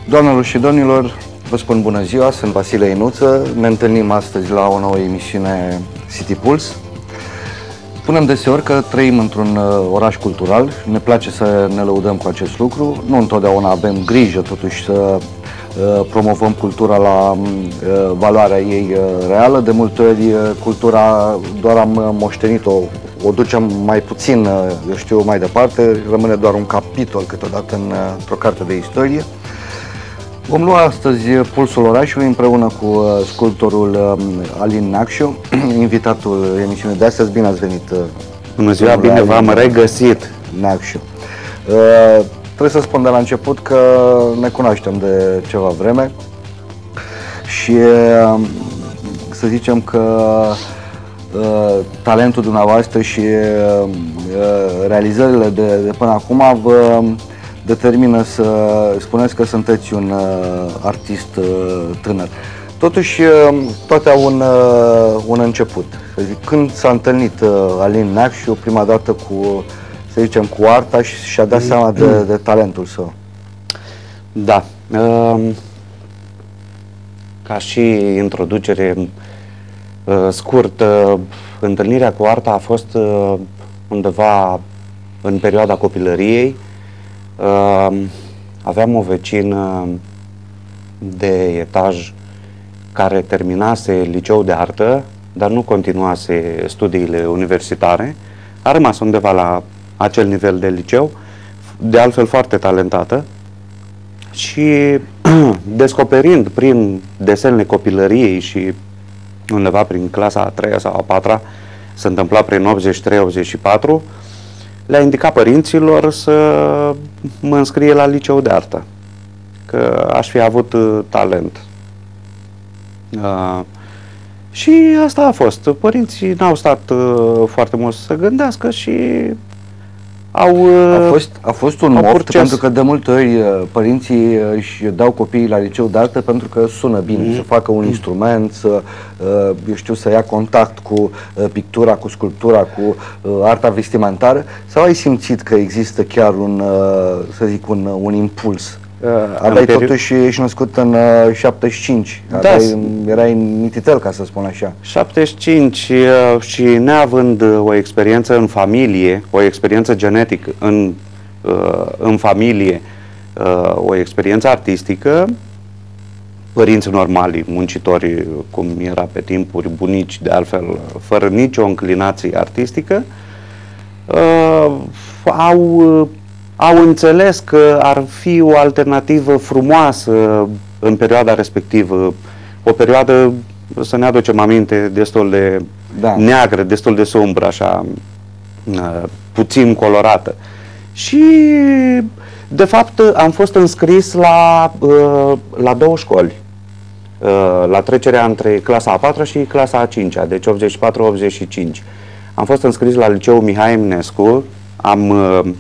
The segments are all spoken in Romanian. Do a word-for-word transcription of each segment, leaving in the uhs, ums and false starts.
Doamnelor și domnilor, vă spun bună ziua, sunt Vasile Inuță. Ne întâlnim astăzi la o nouă emisiune City Pulse. Spunem deseori că trăim într-un oraș cultural, ne place să ne lăudăm cu acest lucru. Nu întotdeauna avem grijă totuși să uh, promovăm cultura la uh, valoarea ei uh, reală. De multe ori uh, cultura doar am moștenit-o, o ducem mai puțin, uh, eu știu, mai departe, rămâne doar un capitol câteodată în, uh, într-o carte de istorie. Vom lua astăzi pulsul orașului împreună cu uh, sculptorul uh, Alin Neacșu, invitatul emisiunii de astăzi. Bine ați venit! Uh, Bună ziua, bine v-am regăsit! Neacșu. Uh, trebuie să spun de la început că ne cunoaștem de ceva vreme și uh, să zicem că uh, talentul dumneavoastră și uh, realizările de, de până acum vă determină să spuneți că sunteți un uh, artist uh, tânăr. Totuși, uh, toate au un, uh, un început. Să zic, când s-a întâlnit uh, Alin Neacșu prima dată cu, să zicem, cu arta și și-a dat seama de, de talentul său? Da. Uh, ca și introducere uh, scurtă, uh, întâlnirea cu arta a fost uh, undeva în perioada copilăriei. Uh, aveam o vecină de etaj care terminase liceul de artă, dar nu continuase studiile universitare. A rămas undeva la acel nivel de liceu, de altfel foarte talentată, și descoperind prin desenele copilăriei și undeva prin clasa a treia sau a patra, se întâmpla prin optzeci și trei optzeci și patru, le-a indicat părinților să mă înscrie la liceu de artă, că aș fi avut uh, talent. Uh, și asta a fost. Părinții n-au stat uh, foarte mult să gândească și au uh, a, fost, a fost un moft, proces. Pentru că de multe ori părinții își dau copiii la liceu de artă pentru că sună bine, mm. să facă un mm. instrument, să, eu știu, să ia contact cu pictura, cu sculptura, cu arta vestimentară. Sau ai simțit că există chiar un, să zic, un, un impuls? Aveai totuși, ești născut în uh, șaptezeci și cinci, da, aveai, erai mititel, ca să spun așa. șaptezeci și cinci uh, și neavând uh, o experiență în familie, o experiență genetică în, uh, în familie, uh, o experiență artistică, părinți normali, muncitori, cum era pe timpuri, bunici, de altfel, fără nicio înclinație artistică, uh, au... Uh, au înțeles că ar fi o alternativă frumoasă în perioada respectivă, o perioadă, să ne aducem aminte, destul de da. neagră, destul de sumbră, așa, puțin colorată. Și, de fapt, am fost înscris la, la două școli, la trecerea între clasa a patra și clasa a cincea, deci optzeci și patru optzeci și cinci. Am fost înscris la liceul Mihai Eminescu, am...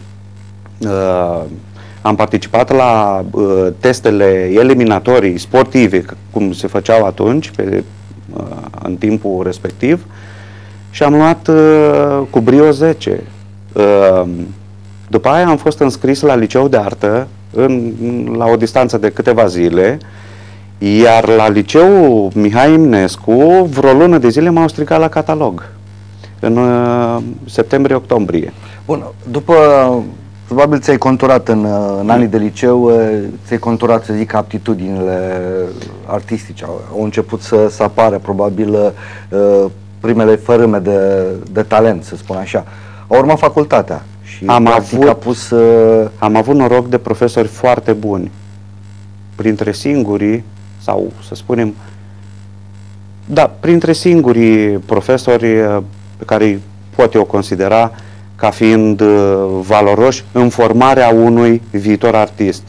Uh, am participat la uh, testele eliminatorii sportive, cum se făceau atunci, pe, uh, în timpul respectiv, și am luat uh, cu brio zece. Uh, după aia am fost înscris la liceu de artă în, la o distanță de câteva zile, iar la liceul Mihai Eminescu vreo lună de zile m-au stricat la catalog, în uh, septembrie-octombrie. Bun, după... Probabil ți-ai conturat în, în anii de liceu, ți-ai conturat, să zic, aptitudinile artistice. Au început să, să apară, probabil, primele fărâme de, de talent, să spun așa. Au urmat facultatea și am avut, a pus... Am avut noroc de profesori foarte buni. Printre singurii, sau să spunem, da, printre singurii profesori pe care îi pot eu considera ca fiind uh, valoroși în formarea unui viitor artist.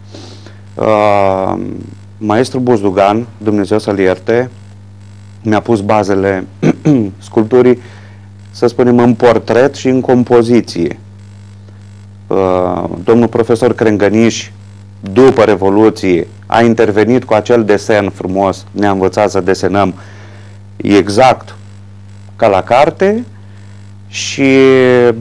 Uh, Maestru Buzdugan, Dumnezeu să-l ierte, mi-a pus bazele sculpturii, să spunem, în portret și în compoziție. Uh, domnul profesor Crengăniș, după Revoluție, a intervenit cu acel desen frumos, ne-a învățat să desenăm exact ca la carte. Și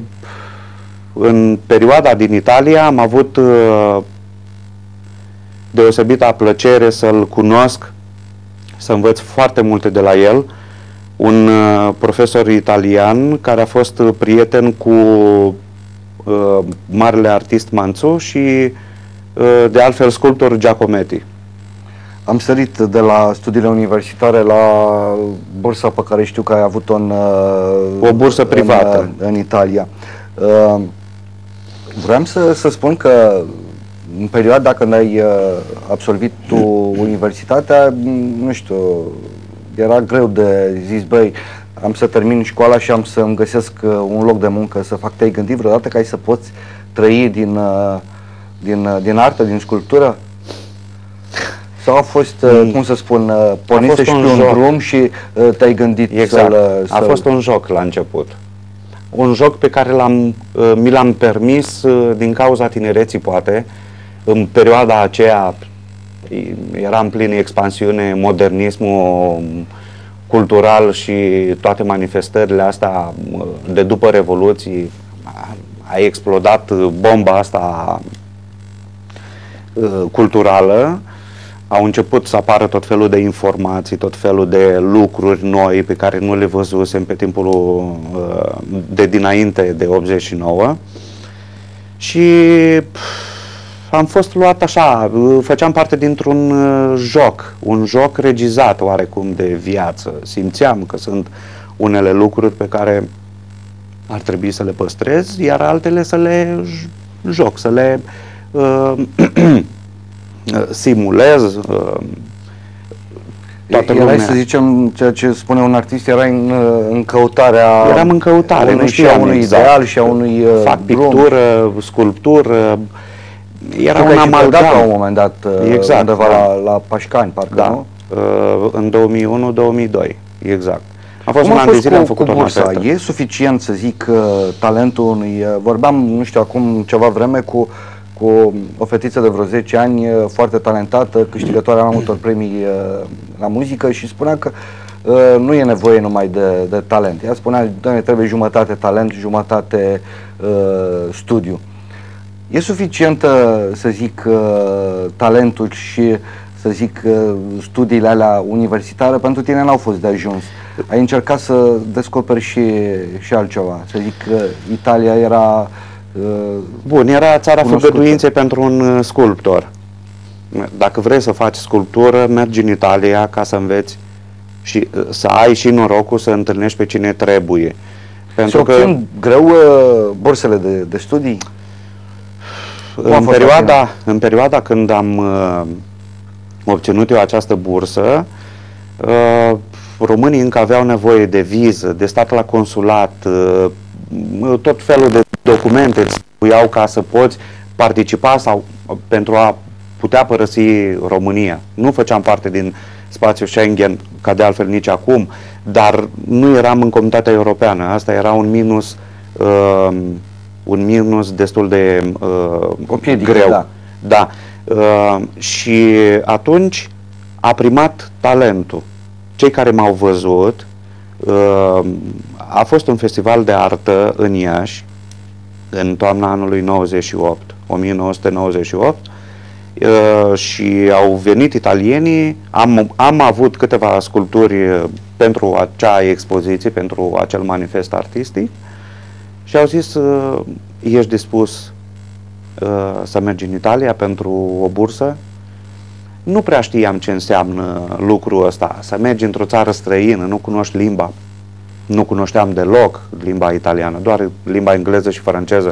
în perioada din Italia am avut uh, deosebită plăcere să-l cunosc, să învăț foarte multe de la el. Un uh, profesor italian care a fost prieten cu uh, marele artist Manțu și uh, de altfel sculptor Giacometti. Am sărit de la studiile universitare la bursa pe care știu că ai avut-o în... O bursă privată. În, în Italia. Uh, vreau să, să spun că în perioada când ai absolvit tu universitatea, nu știu, era greu de zis, băi, am să termin școala și am să-mi găsesc un loc de muncă să fac. Te-ai gândit vreodată că ai să poți trăi din, din, din artă, din sculptură? Sau a fost, mm. cum să spun, pornit și un, un drum și te-ai gândit exact. să-l... A fost un joc la început. Un joc pe care l-am, mi l-am permis din cauza tinereții, poate. În perioada aceea era în plină expansiune modernismul cultural și toate manifestările astea de după Revoluții. A explodat bomba asta culturală. Au început să apară tot felul de informații, tot felul de lucruri noi pe care nu le văzusem pe timpul de dinainte de optzeci și nouă. Și am fost luat așa, făceam parte dintr-un joc, un joc regizat oarecum de viață. Simțeam că sunt unele lucruri pe care ar trebui să le păstrez, iar altele să le joc, să le uh, simulez. Uh, toată lumea. Erai, să zicem, ceea ce spune un artist, era în, în căutarea... Eram în căutare, unui, nu știam unui exact. ideal și a unui uh, Fac pictură, sculptură. Era un amalgam la un moment dat, exact, undeva da. la, la Pașcani, parcă, da. nu? Uh, în două mii unu două mii doi, exact. A fost Cum un a an fost de zile, cu, am făcut cu o bursa? manifestă. E suficient, să zic, talentul unui... Vorbeam, nu știu, acum ceva vreme cu, cu o fetiță de vreo zece ani, foarte talentată, câștigătoarea mai multor premii la muzică, și spunea că uh, nu e nevoie numai de, de talent. Ea spunea, doamne, trebuie jumătate talent, jumătate uh, studiu. E suficientă, să zic, uh, talentul și, să zic, uh, studiile alea universitare? Pentru tine n-au fost de ajuns. Ai încercat să descoperi și, și altceva. Să zic că Italia era... Uh, Bun, era țara făgăduinței pentru un sculptor. Dacă vrei să faci sculptură, mergi în Italia ca să înveți și uh, să ai și norocul să întâlnești pe cine trebuie. Pentru că obțin greu uh, bursele de, de studii? În perioada, în perioada când am uh, obținut eu această bursă, uh, românii încă aveau nevoie de viză, de stat la consulat, uh, tot felul de documente îți trebuiau ca să poți participa sau pentru a putea părăsi România. Nu făceam parte din spațiul Schengen, ca de altfel nici acum, dar nu eram în Comunitatea Europeană. Asta era un minus uh, un minus destul de uh, piedică, greu. Da. Da. Uh, și atunci a primat talentul. Cei care m-au văzut, uh, a fost un festival de artă în Iași, în toamna anului nouăzeci și opt, o mie nouă sute nouăzeci și opt, uh, și au venit italienii, am, am avut câteva sculpturi pentru acea expoziție, pentru acel manifest artistic, și au zis, uh, ești dispus uh, să mergi în Italia pentru o bursă? Nu prea știam ce înseamnă lucrul ăsta, să mergi într-o țară străină, nu cunoști limba. Nu cunoșteam deloc limba italiană, doar limba engleză și franceză.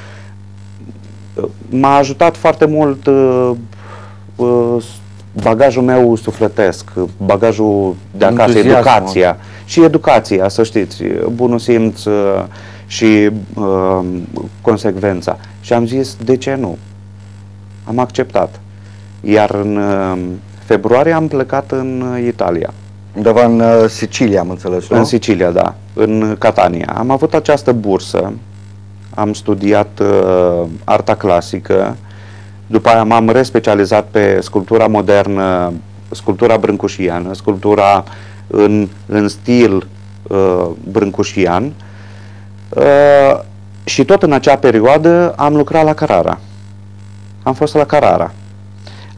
M-a ajutat foarte mult uh, uh, bagajul meu sufletesc, bagajul de acasă, educația. Și educația, să știți, bunul simț uh, și uh, consecvența. Și am zis, de ce nu? Am acceptat. Iar în uh, februarie am plecat în uh, Italia. Undeva în uh, Sicilia, am înțeles, nu? În Sicilia, da. În Catania. Am avut această bursă. Am studiat uh, arta clasică. După aia m-am respecializat pe sculptura modernă, sculptura brâncușiană, sculptura în, în stil uh, brâncușian. Uh, și tot în acea perioadă am lucrat la Carrara. Am fost la Carrara.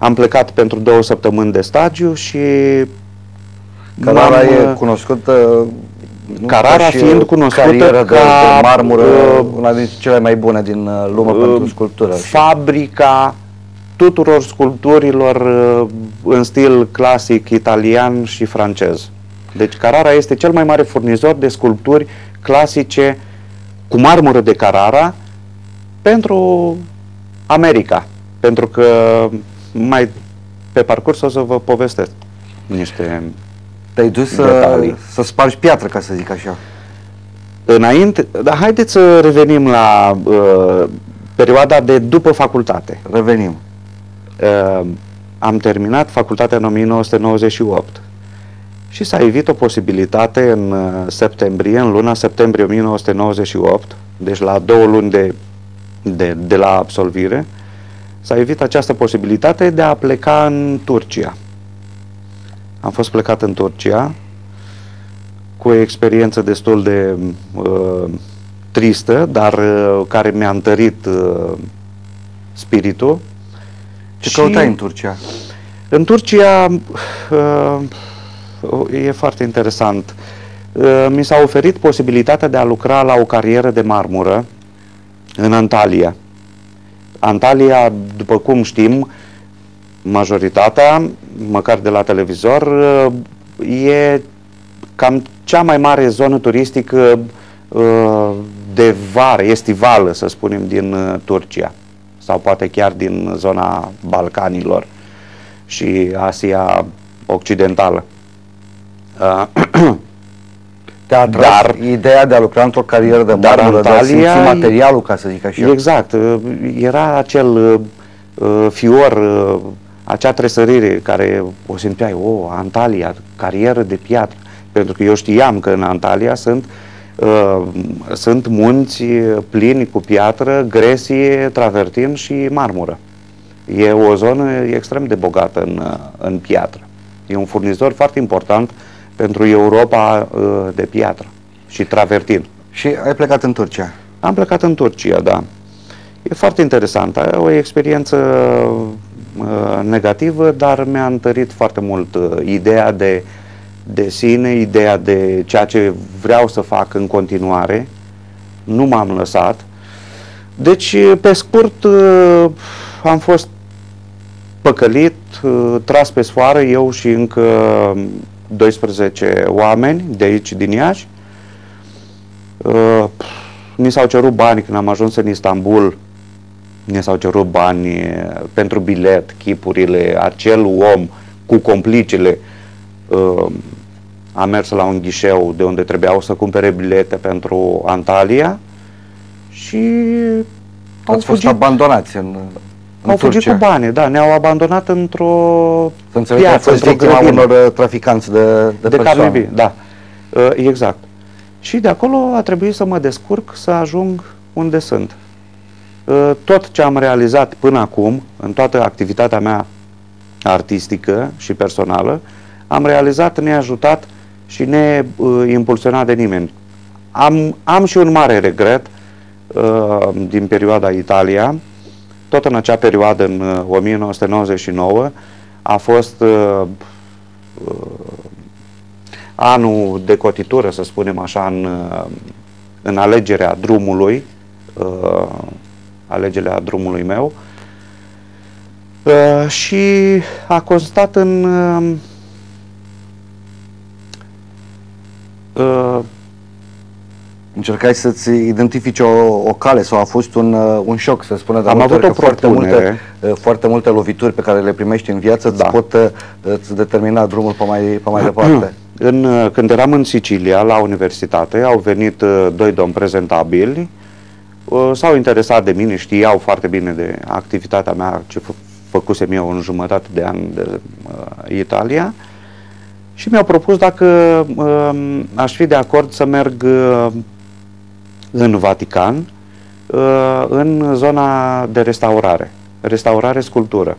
am plecat pentru două săptămâni de stagiu și Carrara e cunoscută, Carrara fiind cunoscută ca de, ca de marmură, uh, una dintre cele mai bune din lume uh, pentru sculptură. Fabrica tuturor sculpturilor uh, în stil clasic italian și francez. Deci Carrara este cel mai mare furnizor de sculpturi clasice cu marmură de Carrara pentru America. Pentru că mai pe parcurs o să vă povestesc niște Te-ai dus să, să spargi piatră, ca să zic așa. Înainte, dar haideți să revenim la uh, perioada de după facultate. Revenim. Uh, am terminat facultatea în o mie nouă sute nouăzeci și opt și s-a evit o posibilitate în uh, septembrie, în luna septembrie o mie nouă sute nouăzeci și opt, deci la două luni de, de, de la absolvire, s-a evit această posibilitate de a pleca în Turcia. Am fost plecat în Turcia cu o experiență destul de uh, tristă, dar uh, care mi-a întărit uh, spiritul. Ce căutai în Turcia? În Turcia uh, e foarte interesant. Uh, mi s-a oferit posibilitatea de a lucra la o carieră de marmură în Antalya. Antalya, după cum știm, majoritatea, măcar de la televizor, e cam cea mai mare zonă turistică de vară, estivală, să spunem, din Turcia. Sau poate chiar din zona Balcanilor și Asia Occidentală. Te-a atras dar, ideea de a lucra într-o carieră de marmură, de a simți materialul, ca să zic așa. Exact. Era acel uh, fior, uh, acea tresărire care o simțeai, o, Antalya, carieră de piatră. Pentru că eu știam că în Antalya sunt, uh, sunt munți plini cu piatră, gresie, travertin și marmură. E o zonă extrem de bogată în, în piatră. E un furnizor foarte important pentru Europa uh, de piatră și travertin. Și ai plecat în Turcia? Am plecat în Turcia, da. E foarte interesant. E o experiență uh, negativă, dar mi-a întărit foarte mult uh, ideea de, de sine, ideea de ceea ce vreau să fac în continuare. Nu m-am lăsat. Deci, pe scurt, uh, am fost păcălit, uh, tras pe sfoară, eu și încă doisprezece oameni de aici, din Iași. Uh, ni s-au cerut bani când am ajuns în Istanbul, ni s-au cerut bani pentru bilet, chipurile, acel om cu complicele uh, a mers la un ghișeu de unde trebuiau să cumpere bilete pentru Antalya și au Ați fugit. fost abandonați în, în Au Turcia. fugit cu bani, da, ne-au abandonat într-o piață, a fost victima unor traficanți de, de, de persoane. carne, da, uh, exact. Și de acolo a trebuit să mă descurc să ajung unde sunt. Uh, tot ce am realizat până acum, în toată activitatea mea artistică și personală, am realizat neajutat și neimpulsionat de nimeni. Am, am și un mare regret uh, din perioada Italia. Tot în acea perioadă, în uh, o mie nouă sute nouăzeci și nouă, a fost uh, uh, anul de cotitură, să spunem așa, în, uh, în alegerea drumului, uh, alegerea drumului meu, uh, și a constat în uh, uh, Încercai să-ți identifici o, o cale sau a fost un, uh, un șoc, să spună, am avut o foarte multe, uh, foarte multe lovituri pe care le primești în viață, da, îți pot uh, îți determina drumul pe mai, pe mai departe. În, uh, când eram în Sicilia, la universitate, au venit uh, doi domni prezentabili, uh, s-au interesat de mine, știau foarte bine de activitatea mea, ce fă, făcusem eu în jumătate de an de uh, Italia, și mi-au propus dacă uh, aș fi de acord să merg uh, în Vatican, uh, în zona de restaurare, restaurare sculptură.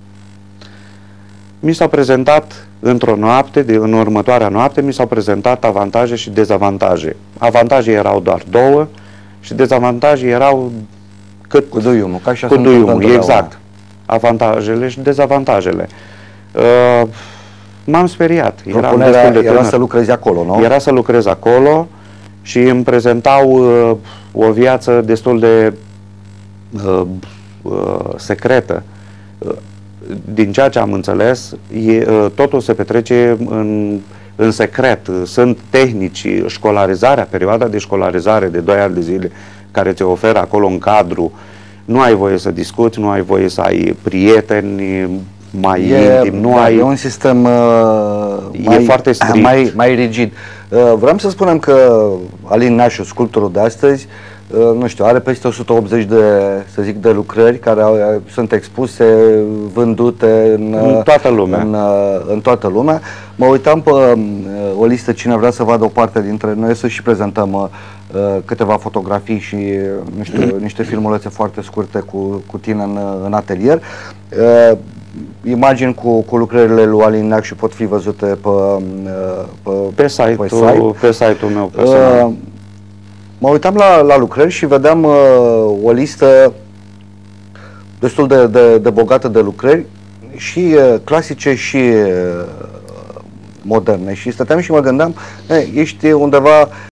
Mi s-au prezentat într-o noapte, de, în următoarea noapte, mi s-au prezentat avantaje și dezavantaje. Avantaje erau doar două și dezavantaje erau cât cu duiumul, ca și cu duiumul, exact. avantajele și dezavantajele. Uh, M-am speriat. Eram Propunerea destul de era tânăr. să lucrezi acolo, nu? Era să lucrez acolo și îmi prezentau uh, o viață destul de uh, uh, secretă. Uh, din ceea ce am înțeles, e, uh, totul se petrece în, în secret. Sunt tehnici, școlarizarea, perioada de școlarizare de doi ani de zile care ți oferă acolo în cadru. Nu ai voie să discuți, nu ai voie să ai prieteni mai e, intim, nu da, ai... E un sistem uh, E mai, foarte strict. mai, mai rigid. Uh, vreau să spunem că Alin Neașu, sculptorul de astăzi, uh, nu știu, are peste o sută optzeci de, să zic, de lucrări care au, sunt expuse, vândute în, în toată lumea. În, în toată lumea. Mă uitam pe uh, o listă, cine vrea să vadă o parte dintre noi, să și prezentăm uh, câteva fotografii și nu știu, niște filmulețe foarte scurte cu, cu tine în, în atelier. Uh, imagini cu, cu lucrările lui Alin Neașu pot fi văzute pe, pe, pe site-ul, pe site. pe site-ul meu personal. Uh, mă uitam la, la lucrări și vedeam uh, o listă destul de, de, de bogată de lucrări și uh, clasice și uh, moderne și stăteam și mă gândeam, ești undeva